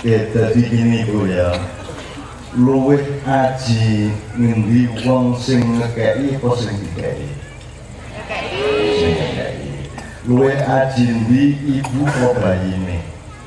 Ya, jadi gini Bu ya, luwih aji ngendi wong sing ngekei apa sing dikei? Sing ngekei. Luwih aji ndi ibu apa bayine?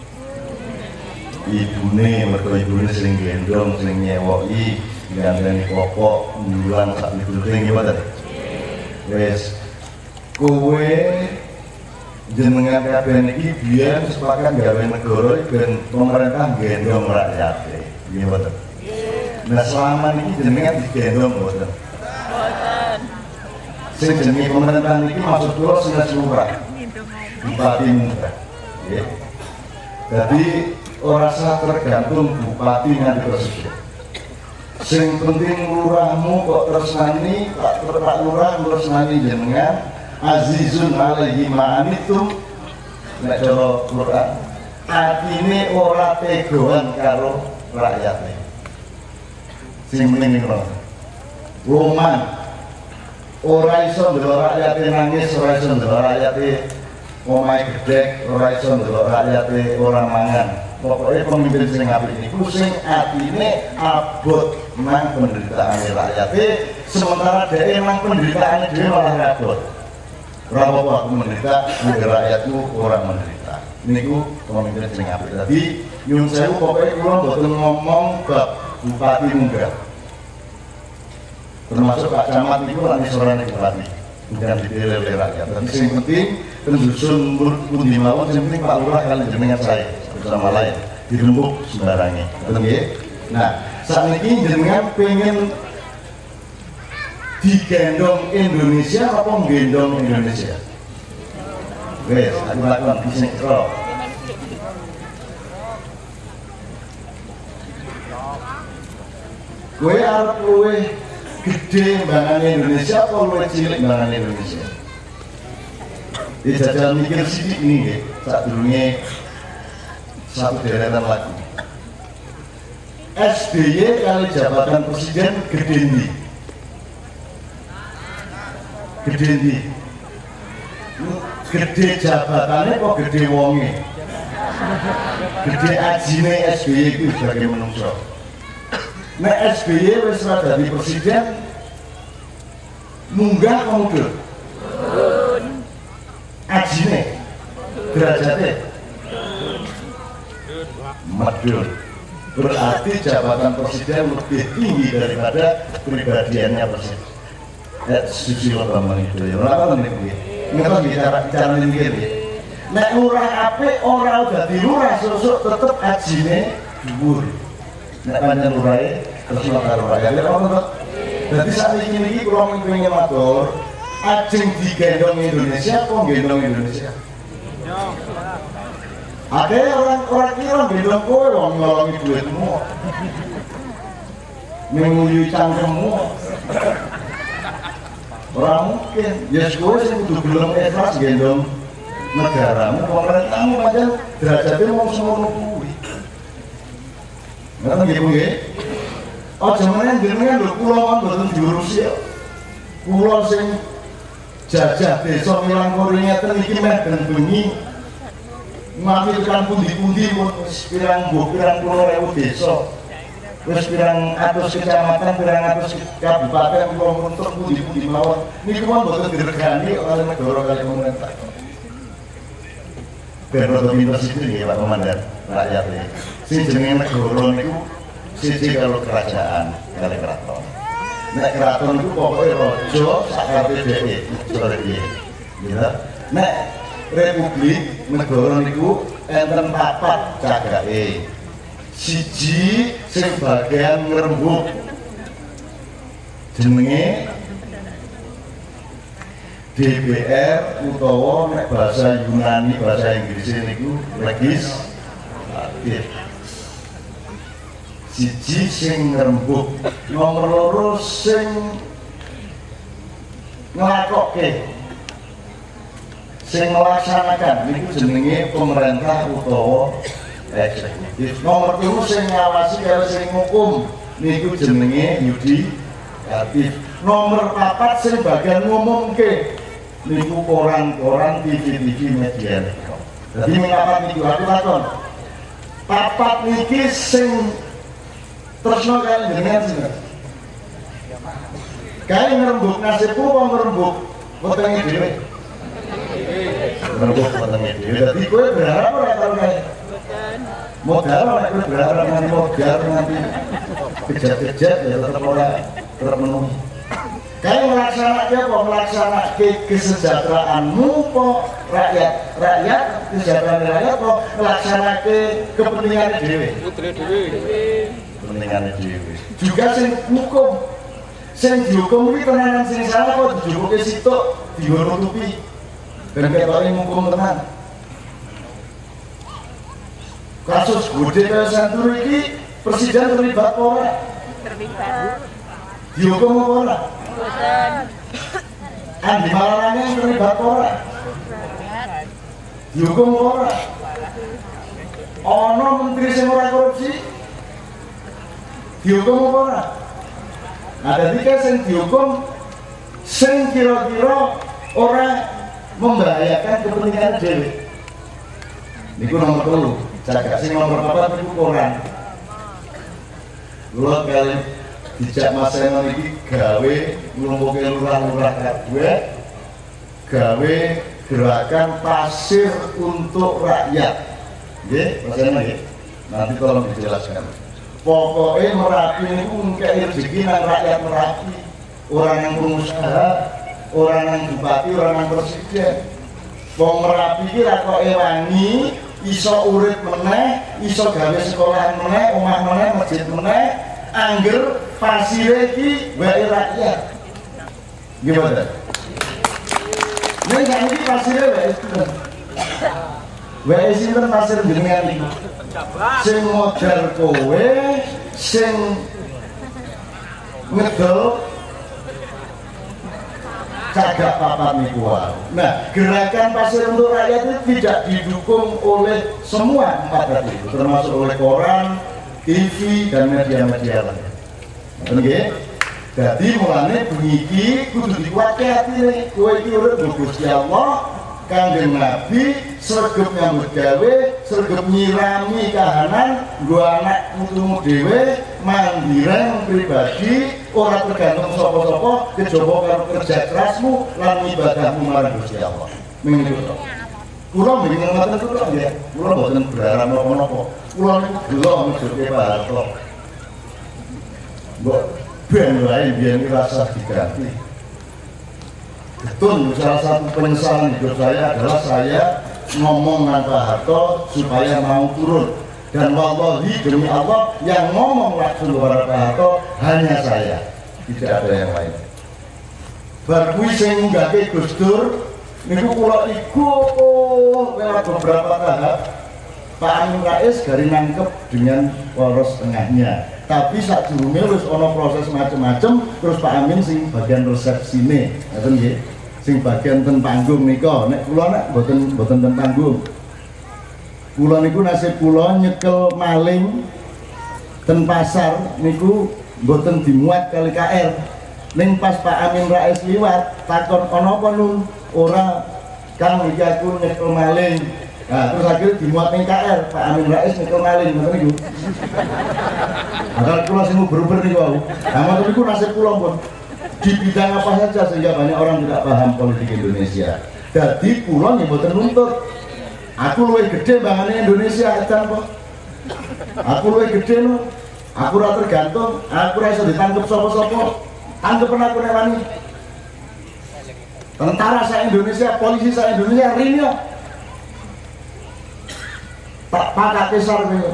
Ibune, mergo ibune sing gendong, sing nyewoki, gandeng popok, nyulang sak piturute ngoten. Wis kowe jenengan kabeh niki biyen sepakat gawe negara ben pemerintah gendong rakyate. Nggih mboten. Nah selama niki jenengan digendong mboten. Mboten. Sing jenenge pemerintah niki maksud kula sing lurah. Bupati munggah. Nggih. Jadi ora usah tergantung bupati nganti presiden. Sing penting lurahmu kok tresnani, tak lurah tresnani jenengan. Azizun alaihi ma'anitum nek cara Quran atine ora tegoan karo rakyate sing meneng niku Roman ora iso ndelok rakyate nangis, ora iso ndelok rakyate omahe gedhek, ora iso ndelok rakyate ora mangan. Pokoknya pemimpin sing apik niku sing atine abot nang penderitaane rakyate sementara dhek nang penderitaane dhewe malah rabot. Rawa aku menderita, negara rakyatku orang menderita. Ini ku pemimpin sing apik. Tadi nyun sewu pokoknya kula mboten ngomong bab bupati munggah. Termasuk Pak Camat niku lan isorane bupati. Bukan dipilih oleh rakyat. Tapi yang penting pendusun pundi mawon sing penting Pak Lurah kalian jenengan saya bersama lain dirembuk sembarangnya. Betul nggih? Nah, sakniki jenengan pengen digendong Indonesia apa nggendong Indonesia? Wes, aku lakukan bisnis kro. Kowe arep luwih gede mbangane Indonesia apa luwih cilik mbangane Indonesia? Jajal mikir sithik ini nggih, sadurunge satu deretan lagi. SBY kali jabatan presiden gede ndi? Gede ndi? Gede jabatannya kok gede wonge? Gede ajine SBY itu sebagai menungso. Nek SBY wis ora dadi presiden munggah apa mundur? Ajine derajate medul. Berarti jabatan presiden lebih tinggi daripada pribadiannya presiden. Susilo Bambang itu ya, orang nih bu, ngerti cara ini gitu. Nek lurah apik ora dadi lurah sesuk tetep ajine dhuwur. Nek pancen lurahe terus karo rakyat ora. Dadi sakniki niki kula pengen matur, ajeng digendong Indonesia apa gendong Indonesia? Ada orang kira gendong kowe wong ngolongi duitmu. Menguyui cangkemmu. Ora mungkin, ya kowe sing kudu gelem ikhlas gendong negaramu, pemerintahmu pancen derajate wong semono kuwi. Ngoten nggih Bu nggih. Aja meneh jenengan lho kula kan mboten diurusi. Kula sing jajah desa Milang Kori ngeten iki meh ben bengi ngafirkan pundi-pundi wis pirang puluh ewu desa. Wis pirang atus kecamatan, pirang atus kabupaten kula muntuk pundi-pundi mawon. Niku mawon boten diregani oleh negara kali pemerintah. Ben rada pinter sithik nggih Pak Komandan, rakyat iki. Sing jenenge negara niku siji karo kerajaan, kali keraton. Nek keraton niku pokoke raja sakarepe dhewe, sore piye. Ya. Nek republik negara niku enten papat cagake. Siji sing bagian ngrembug jenenge DPR utawa nek bahasa Yunani bahasa Inggris niku legislatif. Siji sing ngrembug, nomor loro sing nglakokke, sing melaksanakan niku jenenge pemerintah utawa eksekutif. Nomor 3 sing ngawasi karo sing ngukum niku jenenge yudikatif. Nomor 4 sing bagian ngumumke niku koran-koran, TV media niku. Dadi mengapa niku aku takon. papat niki sing tresno kalian jenengan sinten? Kae ngrembug nasibku apa ngrembug wetenge dhewe? Ngrembug wetenge dhewe. Dadi kowe berharap ora karo kae? Modal ora kowe berharap nganti modal nganti kejat-kejat ya tetep ora terpenuhi. Kae melaksanakan apa? Melaksanakan kesejahteraanmu po rakyat kesejahteraan rakyat po melaksanakan kepentingan dhewe. Kepentingan dhewe. Juga sing hukum. Sing dihukum iki tenanan sing salah kok dijupuke sitok dinutupi. Ben ketoke hukum tenan. Kasus gede kaya Santuru iki presiden terlibat ora? Terlibat. Dihukum apa ora? Boten. Andi Malarangeng terlibat ora? Dihukum ora? Ono menteri sing ora korupsi? Dihukum ora? Ada tiga sing dihukum sing kira-kira ora membahayakan kepentingan dhewe. Niku nomor 3. Cagak sing nomor 4 niku koran. Kula kali dijak Mas Enon iki gawe nglumpuke lurah-lurah kabeh gawe gerakan pasir untuk rakyat. Nggih, Mas Enon nggih. Nanti tolong dijelaskan. Pokoknya Merapi itu ngekei rezeki nang rakyat Merapi. Orang yang pengusaha, orang yang bupati, orang yang presiden. Wong Merapi iki rakoke wangi, iso urip meneh, iso gawe sekolahan meneh, omah meneh, masjid meneh, angger pasire iki wae rakyat. Gimana? Nek iki pasire wae sinten? Wae sinten pasir jenengan iki? Sing modal kowe, sing ngedol cagak papat niku. Nah, gerakan pasir untuk rakyat itu tidak didukung oleh semua 4 tadi itu, termasuk oleh koran, TV dan media-media lain. Nggih. Jadi mulane bengi iki kudu dikuatke atine. Kowe iki urip Gusti Allah, Kanjeng Nabi sregep nyambut gawe, sregep nyirami kahanan, nggo anak putumu dhewe, mandiri pribadi, ora tergantung sapa-sapa, kejaba karo kerja kerasmu lan ibadahmu marang Gusti Allah. Mengko kula mriki ngoten kula nggih. Kula mboten berharap napa-napa. Kula niku gelo ngejoke Pak Harto. Mbok ben wae biyen rasa diganti. Betul, salah satu penyesalan hidup saya adalah saya ngomong dengan Pak Harto supaya mau turun. Dan wallahi demi Allah yang ngomong langsung kepada Pak Harto hanya saya, tidak ada yang lain. Barkuwi sing ngunggahke Gus Dur niku kula iku lewat beberapa tahap. Pak Amin Rais gari nangkep dengan poros tengahnya. Tapi saat durunge wis ana proses macam-macam, terus Pak Amin sing bagian resepsine, ngoten nggih. Sing bagian ten panggung nika, nek kula nek mboten ten panggung. Kula niku nasib kula nyekel maling ten pasar niku mboten dimuat kali KR. Ning pas Pak Amin Rais liwat, takon ana apa nun? Ora, Kang iki aku nyekel maling. Nah, terus akhirnya dimuat ning KR, Pak Amin Rais nyekel maling ngoten niku. Padahal kula sing uber-uber niku wau. Lah ngoten niku nasib kula pun. Di bidang apa saja sehingga banyak orang tidak paham politik Indonesia. Jadi kula nggih mboten nuntut. Aku luwih gede bangane Indonesia edan kok. Aku luwih gede lho. Aku ora tergantung, aku ora iso ditangkep sapa-sapa. Tangkepen aku nek wani. Tentara saya Indonesia, polisi saya Indonesia rinyo. Tak pakai kesar kowe.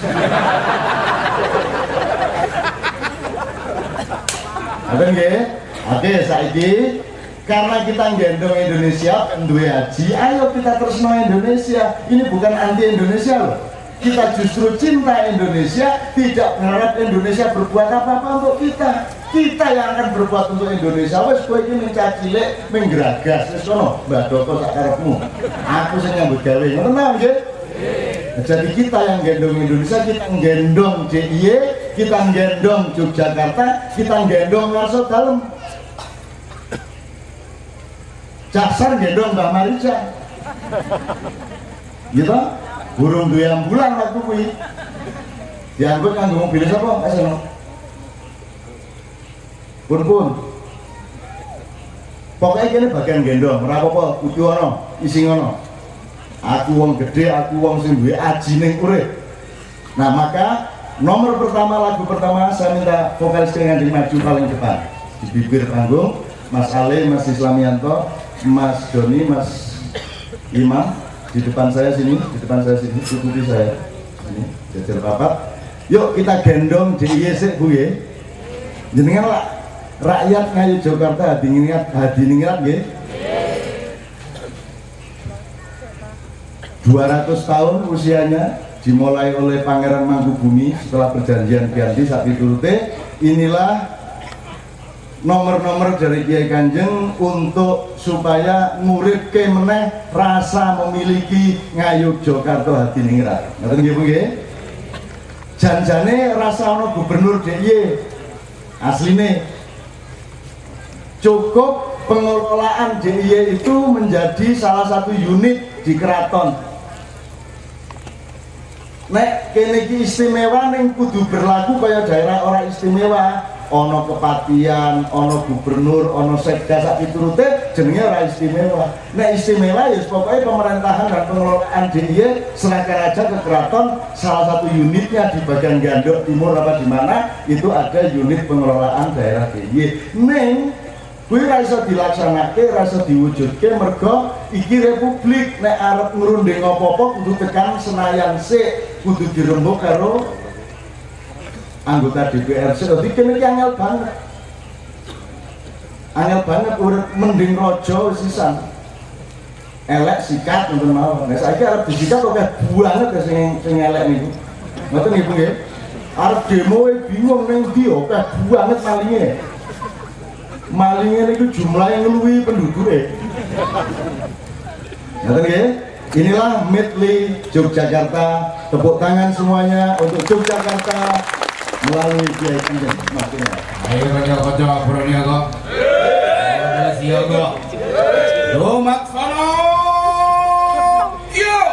Ada nggih? Oke, saiki karena kita gendong Indonesia, duwe haji, ayo kita tresno Indonesia. Ini bukan anti Indonesia loh. Kita justru cinta Indonesia, tidak berharap Indonesia berbuat apa-apa untuk kita. Kita yang akan berbuat untuk Indonesia. Wes kowe iki mencacilek, menggeragas wis ono, Mbak Doko sak karepmu. Aku sing nyambut gawe. Ngoten ta, nggih? Jadi kita yang gendong Indonesia, kita gendong DIY, kita gendong Yogyakarta, kita gendong Warsa Dalem. Jaksar gendong Mbak Marija. Gitu? burung duwe ambulan waktu kuwi. Diangkut kanggo mobil sapa? Asono. Pun. Pokoknya kene bagian gendong, ora apa-apa, kudu ana, isi ngono. Aku wong gede, aku wong sing duwe aji ning urip. Nah, maka nomor pertama, lagu pertama saya minta vokalis yang maju paling depan. Di bibir panggung, Mas Ale, Mas Islamianto, Mas Doni, Mas Imam, di depan saya sini, ikuti saya. Sini, jajar papat. Yuk kita gendong DIY sik Bu ya. Jenengan lah rakyat Ngayu Jakarta hadi ningrat nggih. 200 tahun usianya, dimulai oleh Pangeran Mangkubumi setelah perjanjian ganti saat piturute. Inilah nomor-nomor dari Kiai Kanjeng untuk supaya nguripke meneh rasa memiliki Ngayu Jakarta hadi ningrat. Ngoten nggih Bu nggih. Janjane rasa ono gubernur DIY asline cukup pengelolaan DIY itu menjadi salah satu unit di keraton. Nek kene iki istimewa ning kudu berlaku kaya daerah ora istimewa. Ono kepatian, ono gubernur, ono sekda sak piturute jenenge ora istimewa. Nek istimewa ya pokoknya pemerintahan dan pengelolaan DIY serahkan aja ke keraton. Salah satu unitnya di bagian Gandok Timur apa di mana itu ada unit pengelolaan daerah DIY. Neng kuwi ra iso dilaksanake, ra iso diwujudke mergo iki republik. Nek arep ngrunding apa-apa kudu tekan Senayan sik, kudu dirembuk karo anggota DPR. Jadi kene iki angel banget. Angel banget urip mending raja sisan. Elek sikat ngoten mawon. Nek saiki arep disikat kok banget sing elek niku. Ngoten nggih Bu nggih. Arep demo bingung ning ndi kok banget malinge. Malinge niku jumlahe ngluwi penduduke. Ngoten nggih. Inilah medley Yogyakarta. Tepuk tangan semuanya untuk Yogyakarta melalui Kiai Kanjeng. Ayo kanca-kanca Broniaga. Ayo siaga. Lumaksana. Yo.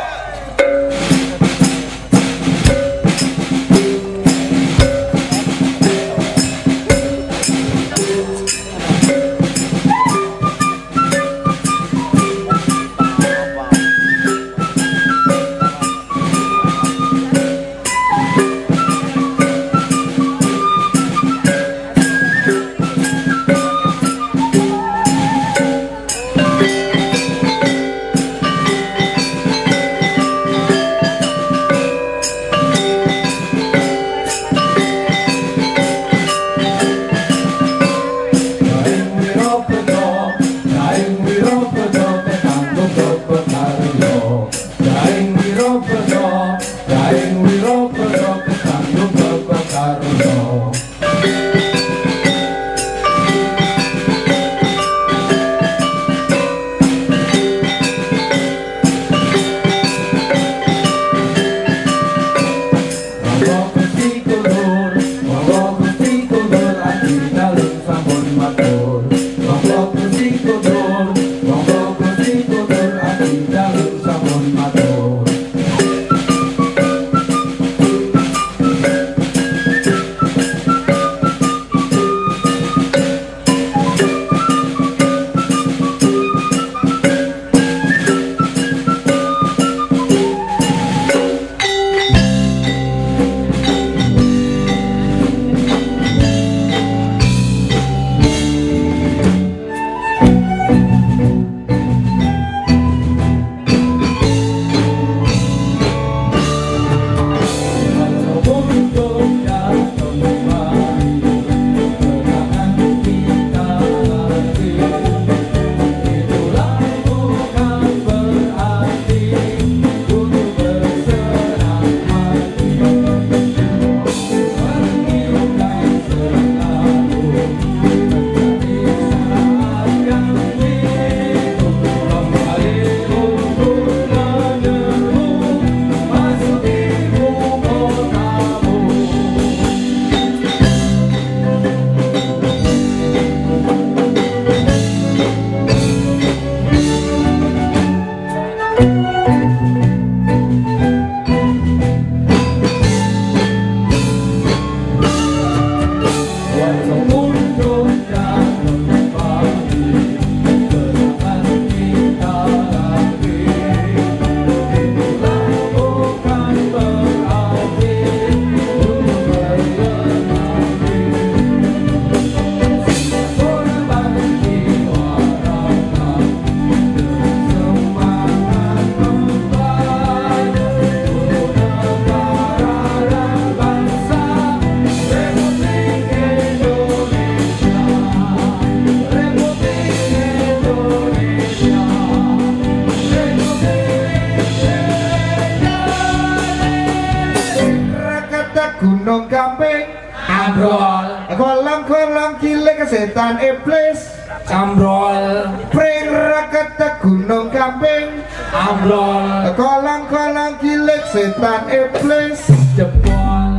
gunung Gamping ambrol, kolong-kolong cilik setan iblis ambrol, pring rakete gunung Gamping ambrol, kolong-kolong cilik setan iblis jebol.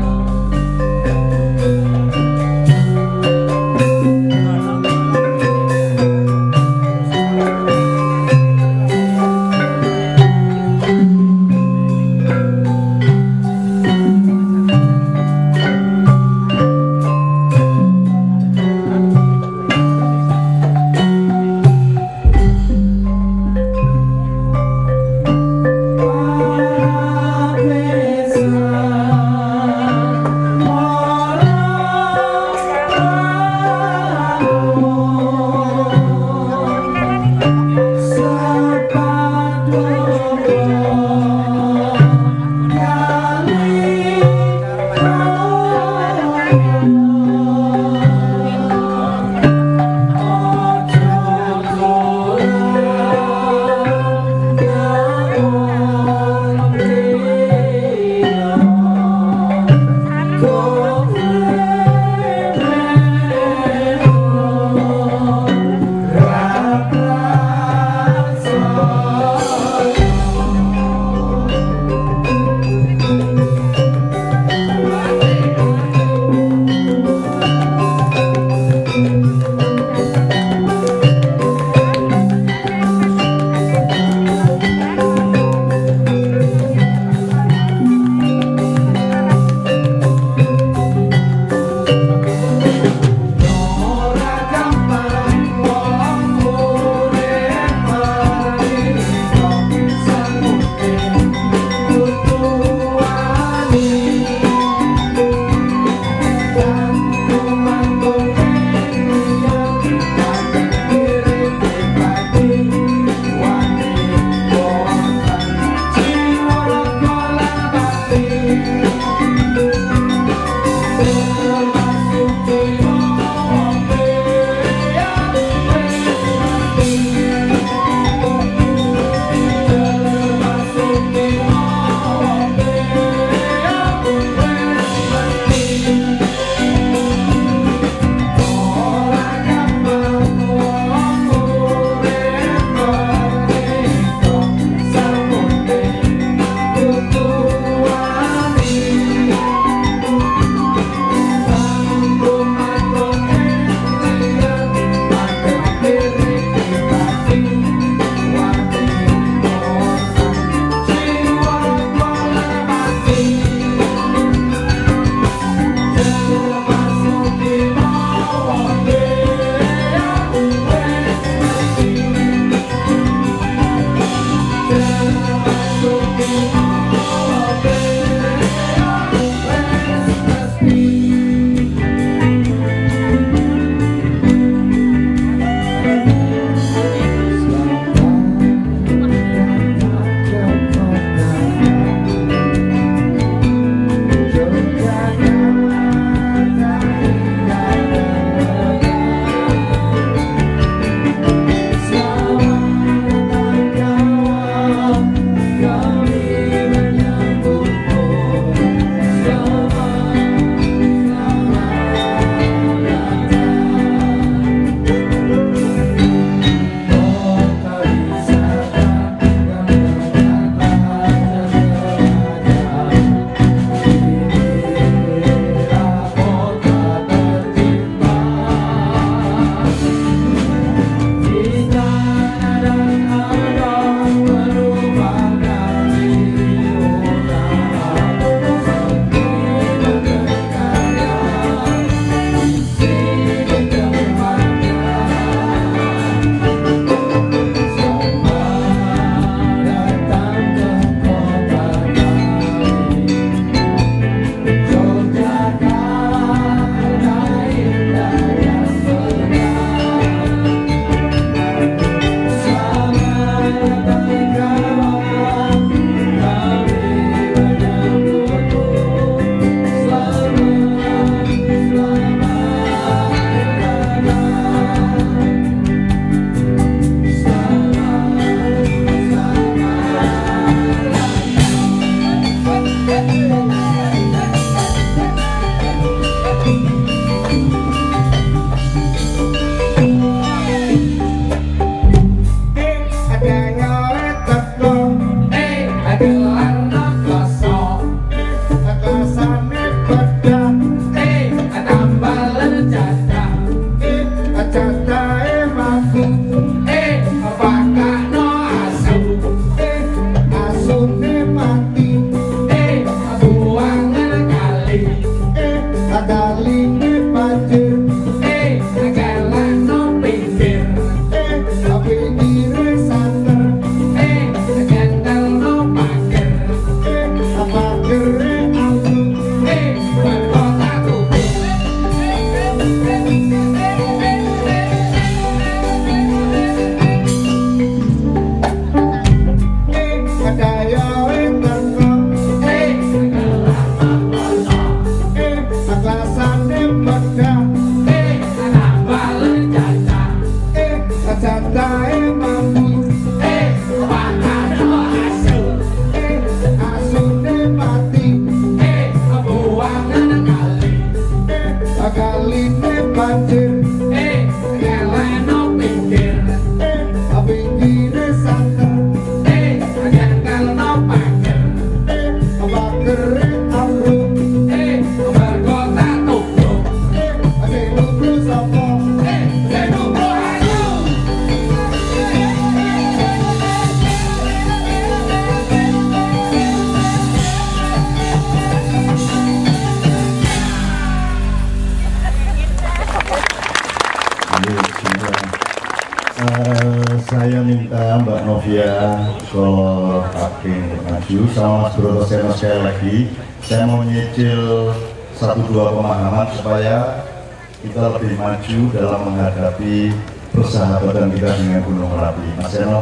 saya minta Mbak Novia kalau Kaping maju sama Mas Broto Seno sekali lagi, saya mau nyicil 1-2 pemahaman supaya kita lebih maju dalam menghadapi persahabatan kita dengan Gunung Merapi. Mas Seno,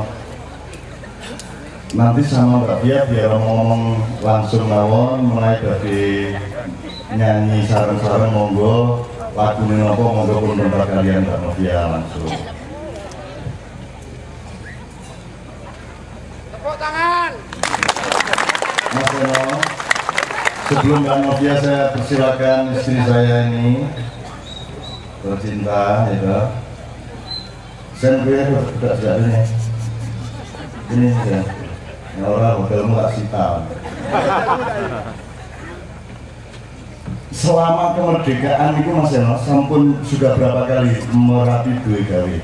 nanti sama Mbak Bia biar ngomong langsung mawon, mulai dari nyanyi sareng-sareng monggo, lagu apa monggo pun tempat kalian Mbak Novia langsung. Tepuk tangan. Mas Seno, sebelum Mbak Novia saya persilakan istri saya ini tercinta, ya. Saya udah jadi ini ya. Orang hotelmu tak sita. Selama kemerdekaan itu Mas Seno, sampun sudah berapa kali Merapi duwe gawe?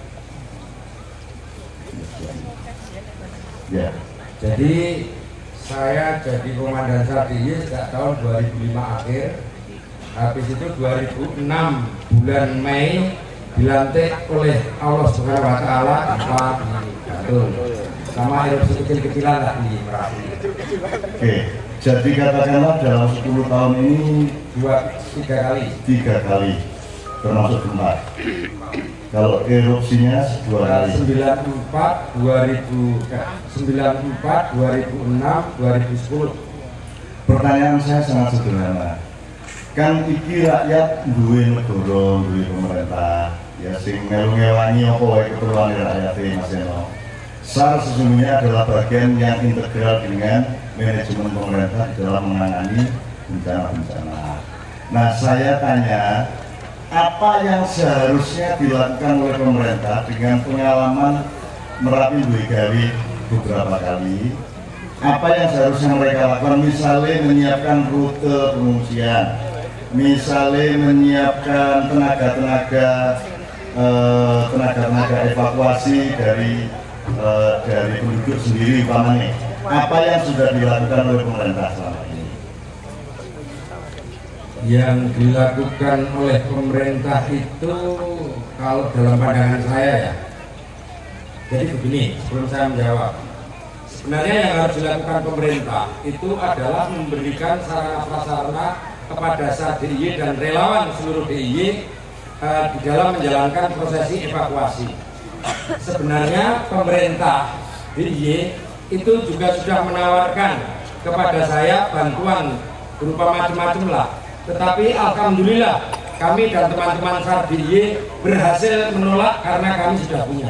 Ya. Jadi saya jadi komandan Sardiye sejak tahun 2005 akhir. Habis itu 2006 bulan Mei dilantik oleh Allah Subhanahu Wa Taala di Bantul. Sama erupsi kecil-kecilan lah di Merapi. Oke, jadi katakanlah dalam 10 tahun ini 3 kali termasuk gempa. Kalau erupsinya 2 kali. 94, 2006, 2010. Pertanyaan saya sangat sederhana. Kan iki rakyat duwe negara, duwe pemerintah, ya sing melu-ngewangi apa wae keperluan rakyat Mas Seno. SAR sesungguhnya adalah bagian yang integral dengan manajemen pemerintah dalam menangani bencana-bencana. Nah, saya tanya, apa yang seharusnya dilakukan oleh pemerintah dengan pengalaman Merapi duwe gawe beberapa kali? Apa yang seharusnya mereka lakukan? Misalnya menyiapkan rute pengungsian, misalnya menyiapkan tenaga evakuasi dari penduduk sendiri umpamanya. Apa yang sudah dilakukan oleh pemerintah selama ini? Yang dilakukan oleh pemerintah itu kalau dalam pandangan saya ya, jadi begini sebelum saya menjawab, sebenarnya yang harus dilakukan pemerintah itu adalah memberikan sarana-prasarana kepada DIY dan relawan seluruh DIY di dalam menjalankan prosesi evakuasi. Sebenarnya pemerintah DIY itu juga sudah menawarkan kepada saya bantuan berupa macam-macam lah. Tetapi alhamdulillah kami dan teman-teman DIY berhasil menolak karena kami sudah punya.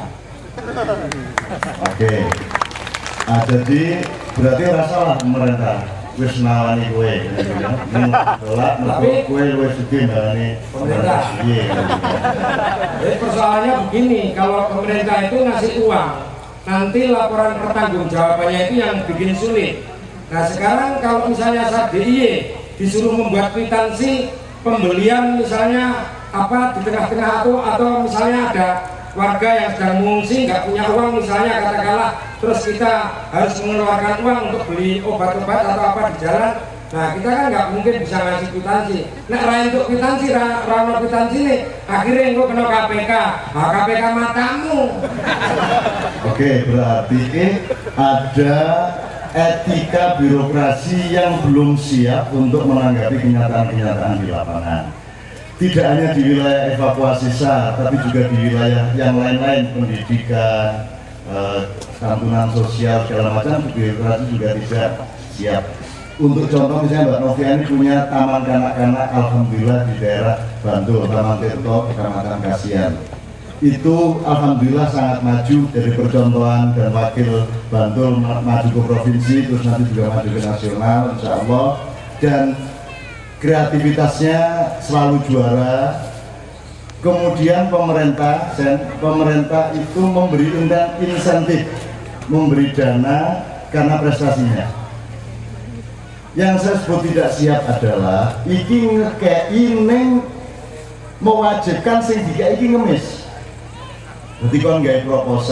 Oke. Jadi berarti rasalah pemerintah wis nawani kowe nolak mergo kowe luwih sugih ndarani pemerintah. Iya. Jadi persoalannya begini, kalau pemerintah itu ngasih uang, nanti laporan pertanggungjawabannya itu yang bikin sulit. Nah sekarang kalau misalnya DIY disuruh membuat kwitansi pembelian misalnya apa di tengah-tengah atau misalnya ada warga yang sedang mengungsi nggak punya uang misalnya katakanlah, terus kita harus mengeluarkan uang untuk beli obat-obat atau apa di jalan. Nah kita kan nggak mungkin bisa ngasih kwitansi. Nah lain untuk kwitansi, rano kwitansi nih akhirnya engkau kena KPK. Nah KPK matamu. Oke, berarti ada etika birokrasi yang belum siap untuk menanggapi kenyataan-kenyataan di lapangan. Tidak hanya di wilayah evakuasi SAR, tapi juga di wilayah yang lain-lain, pendidikan, santunan sosial segala macam, birokrasi juga tidak siap. Untuk contoh misalnya Mbak Novia ini punya taman kanak-kanak, alhamdulillah di daerah Bantul, Taman Tirto, Kecamatan Kasihan. Itu alhamdulillah sangat maju dari percontohan dan wakil Bantul maju ke provinsi, terus nanti juga maju ke nasional, insya Allah. Dan kreativitasnya selalu juara. Kemudian pemerintah itu memberi insentif, memberi dana karena prestasinya. Yang saya sebut tidak siap adalah iki ngekei neng mewajibkan sing iki ngemis. Jadi kon gawe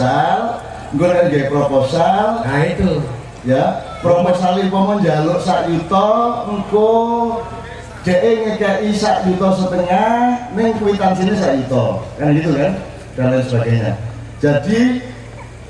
proposal, Nah itu ya proposal itu mau njaluk 1 yuta, engko dhek ngekei 1,5 juta, ning kwitansinya 1 yuta, kan gitu kan, dan lain sebagainya. Jadi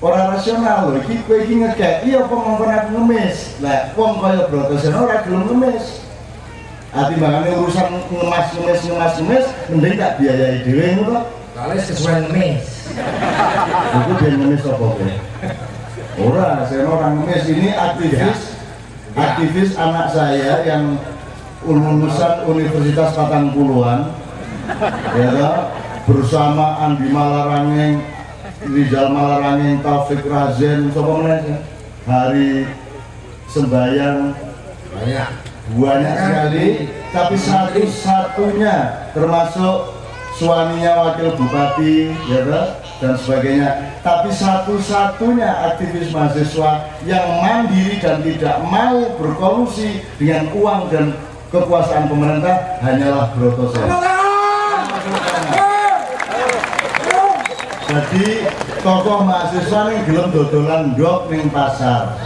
Ora rasional lho, iki kowe iki ngekek, iya apa ngomong aku ngemis. Lah wong kaya Brotoseno ora gelem ngemis. Atimbangane urusan ngemis, mending tak biayai dhewe ngono. Kali sesuai ngemis. Aku ben ngemis apa kowe? Ora, saya orang ngemis ini aktivis anak saya yang lulusan Universitas Patangpuluhan, ya toh, bersama Andi Malarangeng, Rizal Malarangeng, Taufik Razen, siapa menanya? Hari sembahyang banyak sekali, tapi satu-satunya termasuk suaminya wakil bupati, ya toh, dan sebagainya. Tapi satu-satunya aktivis mahasiswa yang mandiri dan tidak mau berkolusi dengan uang dan kekuasaan pemerintah hanyalah Brotoseno. Jadi tokoh mahasiswa nih gelem dodolan ndok ning pasar.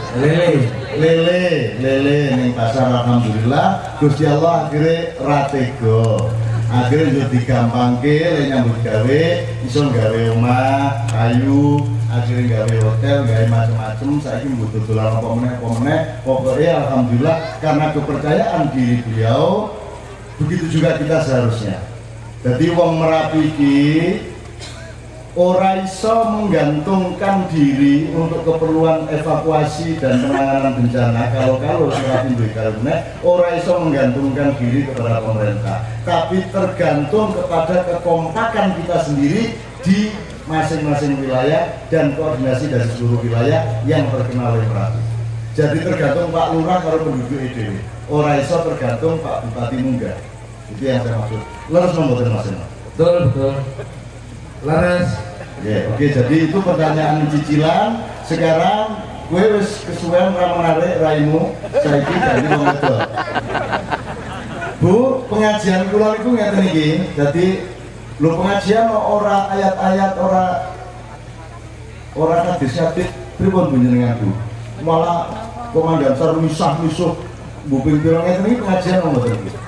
Lele ning pasar, alhamdulillah Gusti Allah akhirnya ratego. Akhirnya juga digampangke le nyambut gawe, iso gawe omah, kayu, akhirnya gawe hotel, gawe macam-macam. Saiki mbok dodolan apa meneh. Pokoknya alhamdulillah karena kepercayaan diri beliau, begitu juga kita seharusnya. Jadi wong Merapi iki ora iso menggantungkan diri untuk keperluan evakuasi dan penanganan bencana. Kalau Merapi duwe karune ora iso menggantungkan diri kepada pemerintah, tapi tergantung kepada kekompakan kita sendiri di masing-masing wilayah dan koordinasi dari seluruh wilayah yang terkenal oleh Merapi. Jadi tergantung Pak Lurah kalau penduduk EDW, ora iso tergantung Pak Bupati Munggah. Itu yang saya maksud. Leres membuat mas-mas. Betul. Laras. Oke, jadi itu pertanyaan cicilan. Sekarang gue wis kesuwen ora menarik raimu, saiki dadi wong wedok. Bu, pengajian kula niku ngeten iki. Dadi lho pengajian ora ayat-ayat, ora hadis-hadis pripun panjenengan Bu? Malah komandan sar misah-misuh Bu ping pira ngeten iki pengajian mboten iki.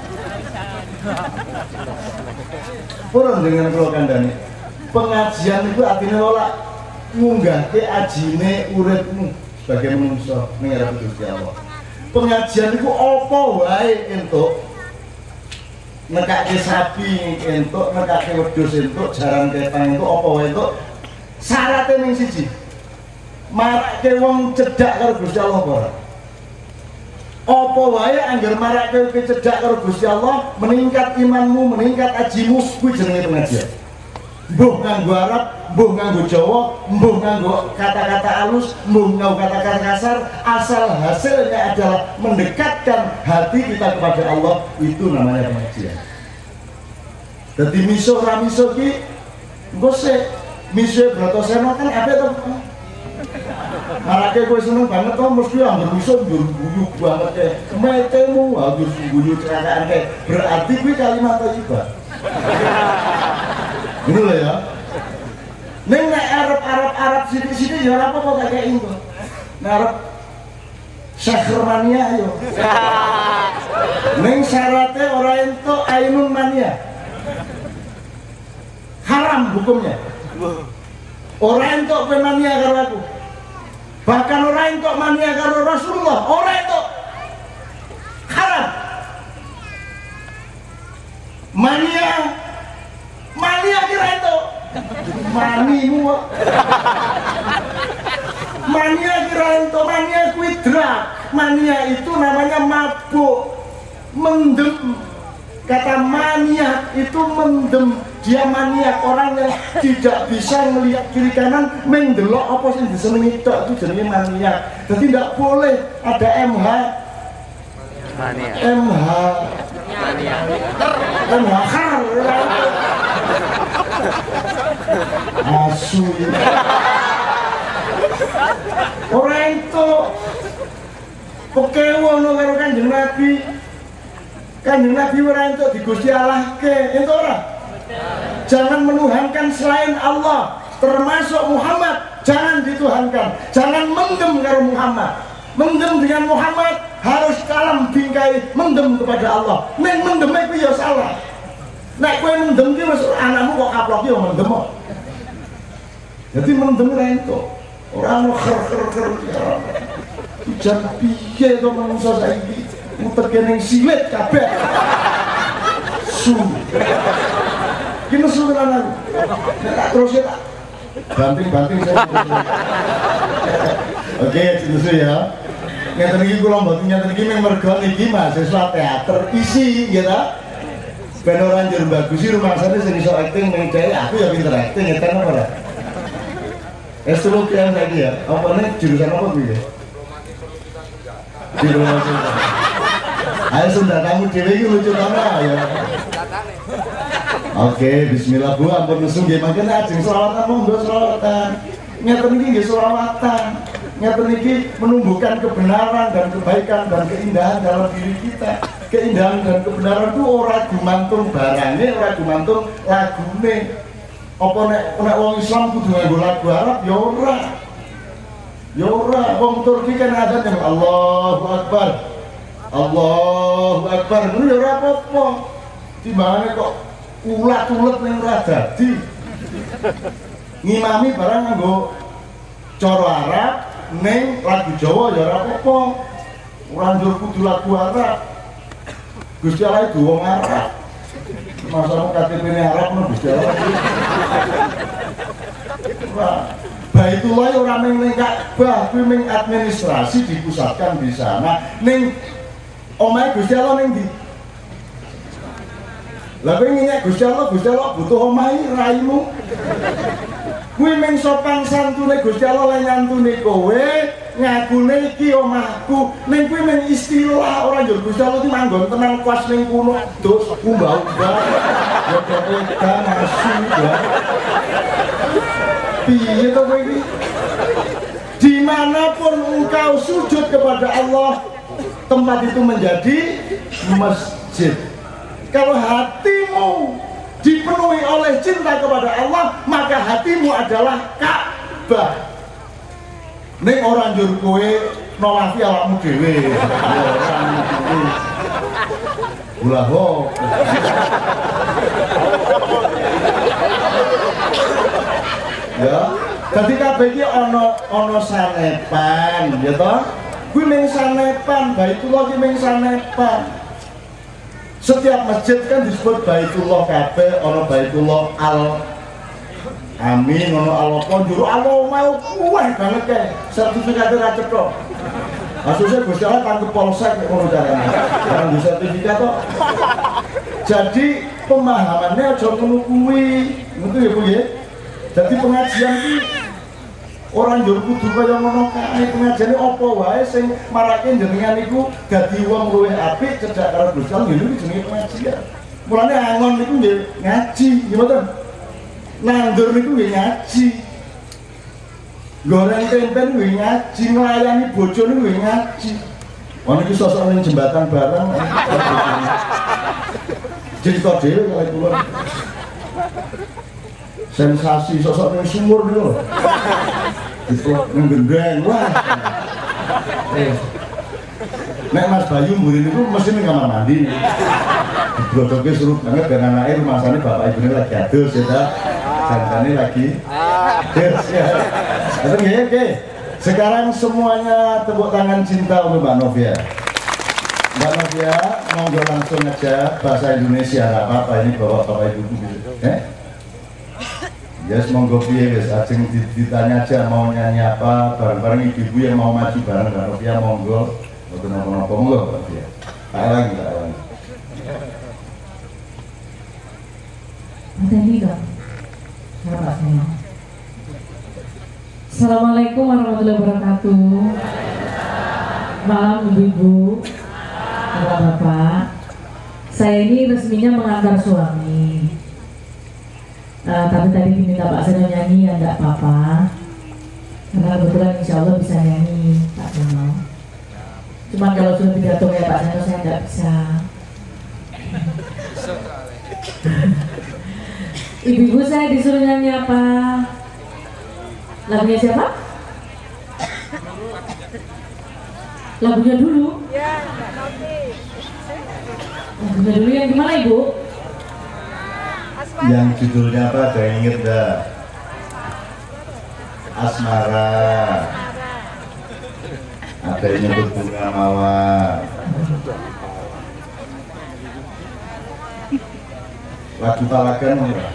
Purun dengan kula kandhane. Pengajian itu artinya lola ngunggahke ajine uripmu sebagai manusia ning arep Gusti Allah. Pengajian itu apa wae entuk. Nekake sapi entuk, nekake wedhus entuk, jaran kepang entuk, apa wae entuk. Syaratnya ning siji. Marake wong cedhak karo Gusti Allah ora. Apa wae anggar marake cedhak karo Gusti Allah, meningkat imanmu, meningkat ajimu, kuwi jenenge pengajian. Mbuh nganggo Arab, mbuh nganggo Jawa, mbuh nganggo kata-kata halus, mbuh nganggo kata-kata kasar, asal hasilnya adalah mendekatkan hati kita kepada Allah, itu namanya pengajian. Jadi miso ra miso ki engko sik miso Brotoseno kan apa to? Marake kowe seneng banget to mesti anggar miso guyu banget ke metemu anggar guyu cerakaan ke berarti kuwi kalimat thayyibah. Ini loh ya. Neng nek Arab sithik-sithik ya ora apa-apa tak kei engko. Nek arep syahr mania yo. Neng syaratnya ora entuk ainun mania. Haram hukumnya. Ora entuk mania karo aku. Bahkan ora entuk mania karo Rasulullah, ora entuk. Haram. Mania kira itu manimu mania kira itu mania kuidrak. Mania itu namanya mabuk, mendem. Kata mania itu mendem. Dia maniak, orang yang tidak bisa melihat kiri kanan, mendelok apa sih disenengi tok, itu jenenge maniak. Jadi tidak boleh ada MH asu orang itu pekewono karo Kanjeng Nabi. Kanjeng Nabi orang itu di Gusti Allah ke itu ora. Jangan menuhankan selain Allah, termasuk Muhammad jangan dituhankan. Jangan mendem karo Muhammad. Mendem dengan Muhammad harus kalam bingkai mendem kepada Allah. Nek mendem itu ya salah. Nek kowe mendem ki wis anakmu kok kaplok yo mendem kok. Jadi mendem ra entuk. Orang ker hujan piye to manungsa saiki muter kene silet kabeh su ki nesu tenan nek terus ya banting saya oke nesu ya ngeten iki kula mboten ngeten iki mung mergo niki mahasiswa teater isi nggih ta ben ora njur bagusi rumangsane sing iso acting ning dhewe aku ya pinter acting ngeten apa ora S3 kian lagi ya, apa nih jurusan apa gue ya? Jurusan Sunda. Ayo Sunda, kamu dewe ini lucu banget ya. Oke, bismillah Bu, ampun nesu nggih mangke ajeng selawatan monggo selawatan. Ngeten iki nggih selawatan. Ngeten iki menumbuhkan kebenaran dan kebaikan dan keindahan dalam diri kita. Keindahan dan kebenaran itu ora gumantung barangnya, ora gumantung lagune. Apa nek wong Islam kudu nganggo lagu Arab ya ora. Ya ora, wong Turki kan ada yang Allahu Akbar. Allahu Akbar. Ngono ya ora apa-apa. Timbangane kok ulat-ulet ning ora dadi. Ngimami barang nganggo cara Arab ning lagu Jawa ya ora apa-apa. Ora njur kudu lagu Arab. Gusti Allah itu wong Arab. Masalah KTP-ne Arab no Gusti Allah. Baitullah ora ning Ka'bah, kuwi ning administrasi dipusatkan di sana. Ning omahe Gusti Allah ning ndi? Lah kowe ngenyek Gusti Allah butuh omahe raimu. Kuwi ning sopan santune Gusti Allah lan nyantune kowe, ngakune iki omahku. Ning kuwi men istilah ora njur Gusti Allah iki manggon tenang kuas ning kuno dos umbah-umbah. Ya kepedan asu ya. Piye to kowe iki? Dimanapun engkau sujud kepada Allah, tempat itu menjadi masjid. Kalau hatimu dipenuhi oleh cinta kepada Allah, maka hatimu adalah Ka'bah. Ning ora njur kowe nolafi awakmu dhewe. Ulah ho. Ya, dadi kabeh iki ana sanepan, ya toh? Kuwi mung sanepan, Baitullah ki mung sanepan. Setiap masjid kan disebut Baitullah kabeh, ana Baitullah Amin, ana Allah njur Allah mau kuweh banget kae. Sertifikate ra cetha. Maksudnya Gusti Allah tangkep polsek ngono carane. Karena di sertifikat kok. Jadi pemahamannya aja ngono kuwi. Ngono ya Bu ya. Jadi pengajian iki orang njur kudu kaya ngono kae. Pengajiane apa wae sing marake jenengan iku dadi wong luwih apik cedhak karo Gusti Allah iki jenenge pengajian. Mulane angon niku nggih ngaji, nggih mboten? Nandur niku nggih ngaji. Goreng tempe niku ngaji, nglayani bojo niku nggih ngaji. Wong iki sosok ning jembatan bareng. Cerita dhewe kalih kula. Sensasi sosok ning sumur niku lho. Diplok ning gendeng. Wah. Nek Mas Bayu mburi niku mesti ning kamar mandi niku. Blodoke seru banget ben anake rumasane bapak ibune lagi adus ya ta. Janjane lagi adus ya. Oke. Sekarang semuanya tepuk tangan cinta untuk Mbak Novia. Mbak Novia, monggo langsung aja bahasa Indonesia, nggak apa-apa ini bapak-bapak ibu gitu. Yes, monggo piye wis ajeng ditanya aja mau nyanyi apa, bareng-bareng ibu yang mau maju bareng Mbak Novia monggo. Mboten napa-napa monggo Mbak Novia. Tak elangi. Tadi dong. Bapak saya. Assalamualaikum warahmatullahi wabarakatuh. Malam ibu-ibu, bapak-bapak. Saya ini resminya mengantar suami. Tapi tadi diminta Pak Seno nyanyi ya enggak apa-apa. Karena kebetulan insya Allah bisa nyanyi, Pak Seno. Cuma kalau sudah pidato kayak Pak Seno saya enggak bisa. Ibu-ibu saya disuruh nyanyi apa? Lagunya siapa? Lagunya dulu? Ya, lagunya dulu yang gimana Ibu? Yang judulnya apa? Ada yang inget dah? asmara. Ada yang nyebut bunga mawar. Lagu Palagan enggak?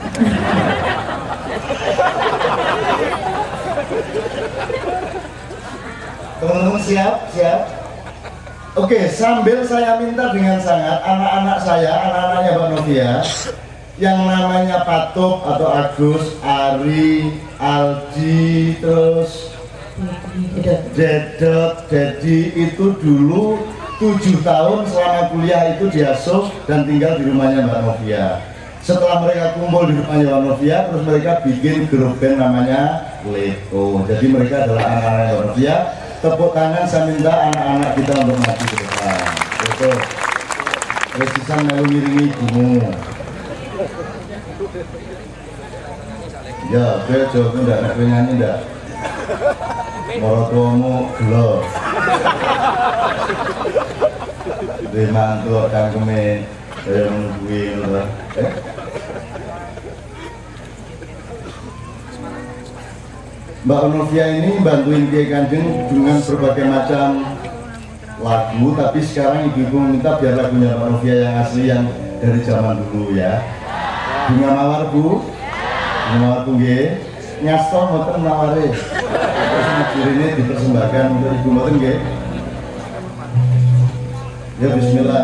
Teman-teman siap? Oke, sambil saya minta dengan sangat anak-anak saya, anak-anaknya Mbak Novia, yang namanya Patuk atau Agus, Ari, Aldi, terus Dedot, Dedi itu dulu 7 tahun selama kuliah itu diasuh dan tinggal di rumahnya Mbak Novia. Setelah mereka kumpul di rumahnya Mbak Novia, terus mereka bikin grup band namanya Leo. Jadi mereka adalah anak-anak Mbak Novia. Tepuk tangan saya minta anak-anak kita untuk maju ke depan. Betul. Resisan melu miringi ibumu. Ya, saya jawab enggak, nak nyanyi enggak? Morotuamu gelo. Di mantuk kangkeme saya menungguin lho. Mbak Novia ini bantuin Kiai Kanjeng dengan berbagai macam lagu, tapi sekarang ibu-ibu minta biar lagunya Mbak Novia yang asli yang dari zaman dulu ya. Bunga mawar Bu, bunga mawar Bu nggih. Ngasto mboten maware. Terus ini dipersembahkan untuk ibu mboten nggih. Ya bismillah.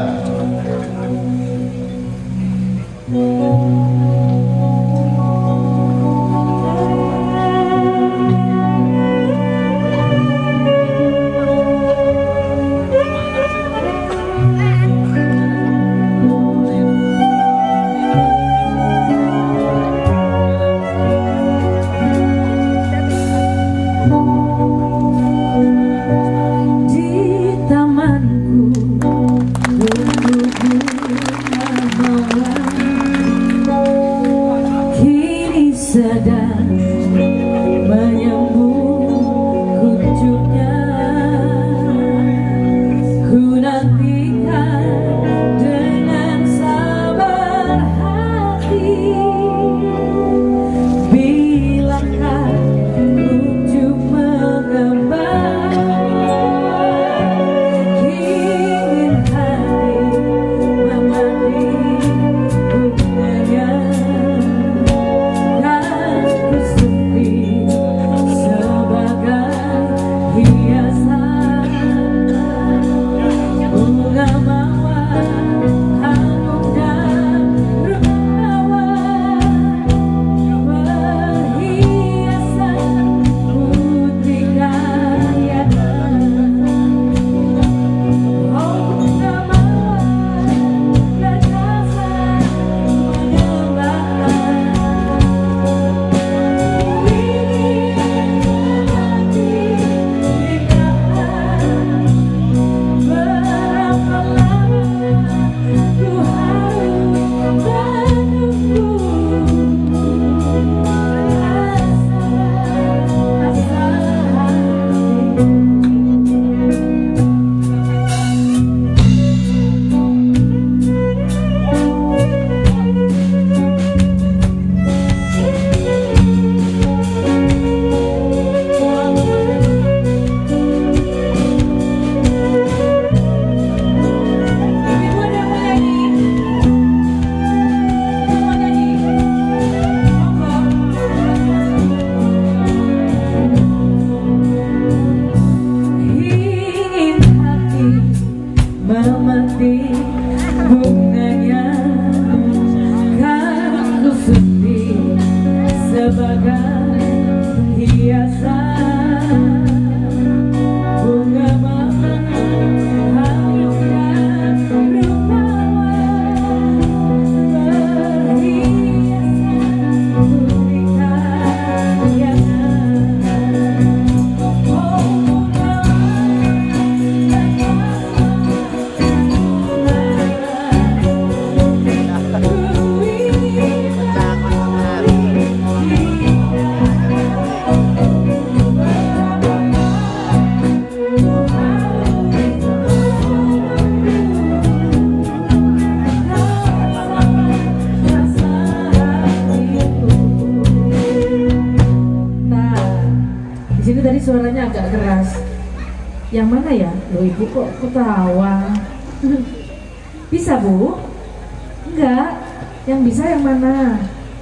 suaranya agak keras. Yang mana ya? Loh ibu kok ketawa? Bisa bu? Enggak. Yang bisa yang mana?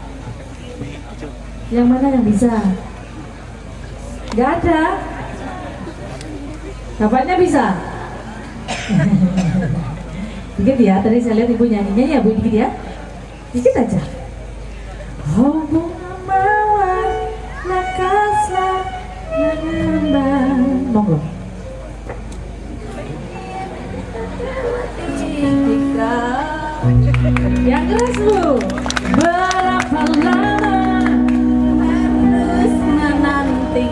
Yang mana yang bisa? Enggak ada. Bapaknya bisa? Dikit ya, tadi saya lihat ibu nyanyinya ya bu, dikit ya. Dikit aja. Oh bunga mawar, lakaslah nambah. Monggo. Yang keras bu. Berapa lama harus menanti?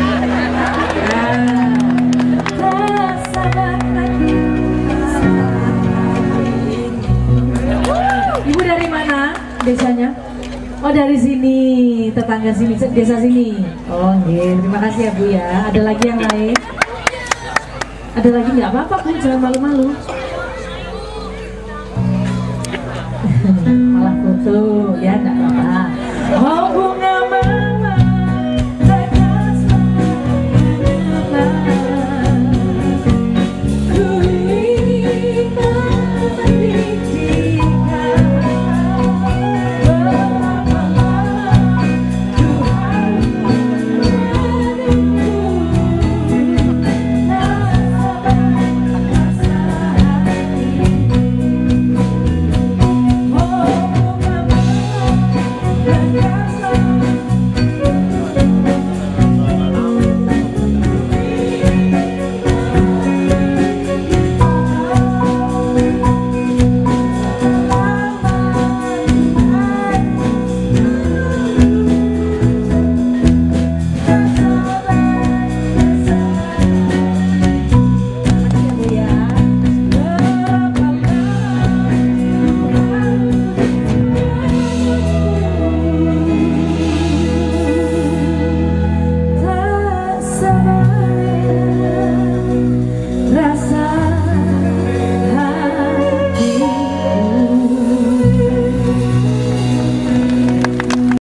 Rasa hati. Ibu dari mana desanya? Oh dari sini, tetangga sini, desa sini. Oh nggih, terima kasih ya Bu ya. Ada lagi yang lain? Ada lagi nggak apa-apa Bu, jangan malu-malu.